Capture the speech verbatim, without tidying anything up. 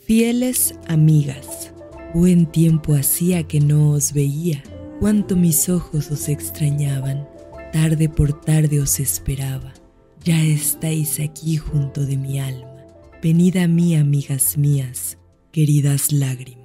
Fieles amigas, buen tiempo hacía que no os veía, cuánto mis ojos os extrañaban, tarde por tarde os esperaba, ya estáis aquí junto de mi alma, venid a mí, amigas mías, queridas lágrimas.